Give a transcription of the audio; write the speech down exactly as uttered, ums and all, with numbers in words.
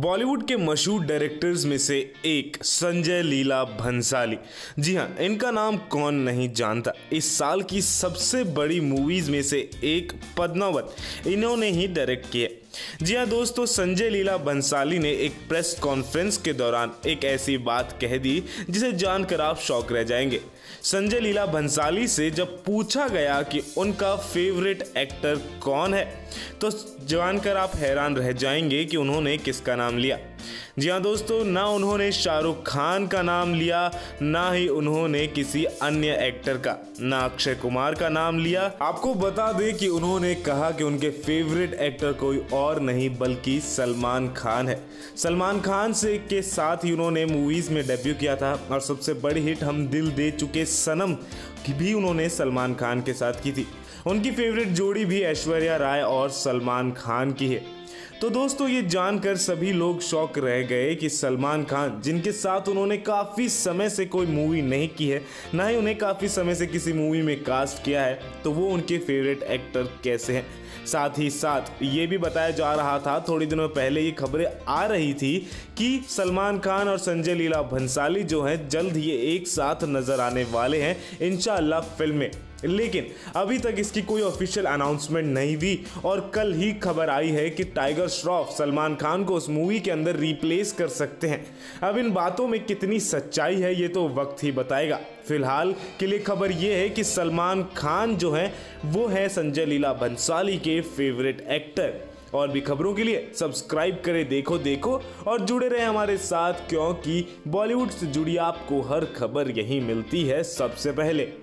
बॉलीवुड के मशहूर डायरेक्टर्स में से एक संजय लीला भंसाली। जी हाँ, इनका नाम कौन नहीं जानता। इस साल की सबसे बड़ी मूवीज में से एक पद्मावत इन्होंने ही डायरेक्ट किया। जी हाँ दोस्तों, संजय लीला भंसाली ने एक प्रेस कॉन्फ्रेंस के दौरान एक ऐसी बात कह दी जिसे जानकर आप शॉक रह जाएंगे। संजय लीला भंसाली से जब पूछा गया कि उनका फेवरेट एक्टर कौन है, तो जानकर आप हैरान रह जाएंगे कि उन्होंने किसका नाम लिया। जी हाँ दोस्तों, ना उन्होंने शाहरुख खान का नाम लिया, ना ही उन्होंने किसी अन्य एक्टर का, ना अक्षय कुमार का नाम लिया। आपको बता दें कि उन्होंने कहा कि उनके फेवरेट एक्टर कोई और नहीं बल्कि सलमान खान है। सलमान खान से के साथ ही उन्होंने मूवीज में डेब्यू किया था और सबसे बड़ी हिट हम दिल दे चुके सनम की भी उन्होंने सलमान खान के साथ की थी। उनकी फेवरेट जोड़ी भी ऐश्वर्या राय और सलमान खान की है। तो दोस्तों, ये जानकर सभी लोग शॉक रह गए कि सलमान खान, जिनके साथ उन्होंने काफ़ी समय से कोई मूवी नहीं की है, ना ही उन्हें काफ़ी समय से किसी मूवी में कास्ट किया है, तो वो उनके फेवरेट एक्टर कैसे हैं। साथ ही साथ ये भी बताया जा रहा था, थोड़ी दिनों पहले ये खबरें आ रही थी कि सलमान खान और संजय लीला भंसाली जो हैं जल्द ये एक साथ नजर आने वाले हैं इंशाअल्लाह फिल्म में। लेकिन अभी तक इसकी कोई ऑफिशियल अनाउंसमेंट नहीं हुई और कल ही खबर आई है कि टाइगर श्रॉफ सलमान खान को उस मूवी के अंदर रिप्लेस कर सकते हैं। अब इन बातों में कितनी सच्चाई है ये तो वक्त ही बताएगा। फिलहाल के लिए खबर ये है कि सलमान खान जो है वो है संजय लीला भंसाली के फेवरेट एक्टर। और भी खबरों के लिए सब्सक्राइब करें देखो देखो और जुड़े रहे हमारे साथ, क्योंकि बॉलीवुड से जुड़ी आपको हर खबर यही मिलती है सबसे पहले।